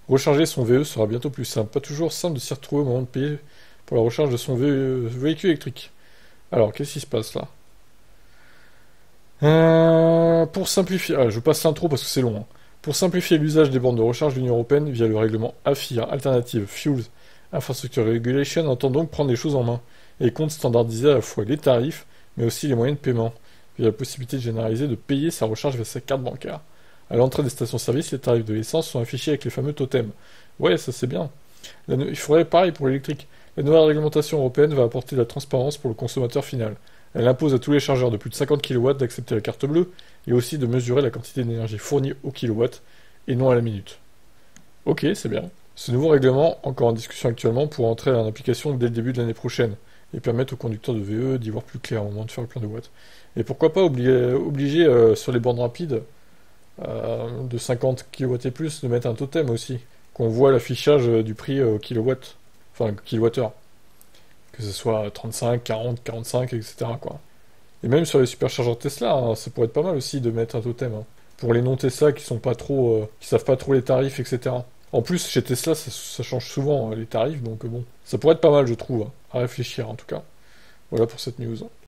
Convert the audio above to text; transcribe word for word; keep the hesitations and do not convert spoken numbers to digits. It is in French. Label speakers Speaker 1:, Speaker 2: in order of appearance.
Speaker 1: Recharger son V E sera bientôt plus simple. Pas toujours simple de s'y retrouver au moment de payer pour la recharge de son V E véhicule électrique. Alors, qu'est-ce qui se passe là? Euh, Pour simplifier... Ah, je passe l'intro parce que c'est long, hein. Pour simplifier l'usage des bornes de recharge de l'Union Européenne via le règlement AFIR, Alternative Fuels Infrastructure Regulation, entend donc prendre les choses en main et compte standardiser à la fois les tarifs, mais aussi les moyens de paiement, via la possibilité de généraliser de payer sa recharge via sa carte bancaire. À l'entrée des stations-service, les tarifs de l'essence sont affichés avec les fameux totems. Ouais, ça c'est bien. La no- Il faudrait pareil pour l'électrique. La nouvelle réglementation européenne va apporter de la transparence pour le consommateur final. Elle impose à tous les chargeurs de plus de cinquante kilowatts d'accepter la carte bleue et aussi de mesurer la quantité d'énergie fournie au kilowatt et non à la minute. Ok, c'est bien. Ce nouveau règlement, encore en discussion actuellement, pourra entrer en application dès le début de l'année prochaine et permettre aux conducteurs de V E d'y voir plus clair au moment de faire le plein de watts. Et pourquoi pas obliger, obliger euh, sur les bornes rapides euh, de cinquante kilowatts et plus de mettre un totem aussi, qu'on voit l'affichage euh, du prix euh, au kilowatt, enfin kilowattheure, que ce soit trente-cinq, quarante, quarante-cinq, et cetera quoi. Et même sur les superchargeurs Tesla, hein, ça pourrait être pas mal aussi de mettre un totem, hein. Pour les non Tesla qui sont pas trop, euh, qui savent pas trop les tarifs, et cetera. En plus, chez Tesla, ça, ça change souvent euh, les tarifs, donc euh, bon, ça pourrait être pas mal, je trouve, hein, à réfléchir en tout cas. Voilà pour cette news.